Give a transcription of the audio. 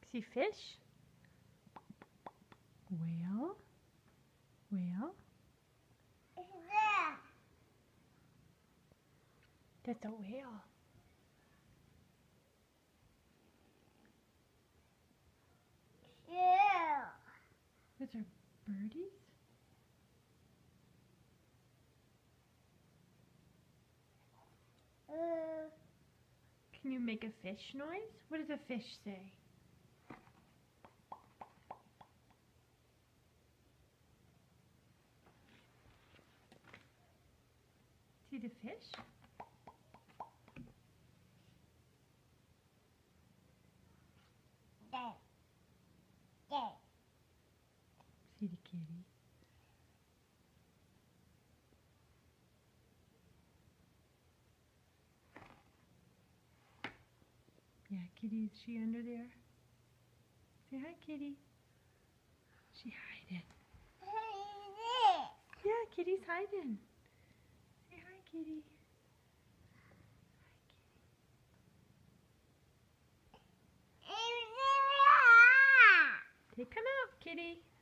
See fish? Whale? Whale? That's a whale. Those are birdies? Can you make a fish noise? What does a fish say? See the fish? See the kitty? Yeah, kitty, is she under there? Say hi, kitty. She hiding. Yeah, kitty's hiding. Say hi, kitty. Hi, kitty. Hey, come out, kitty.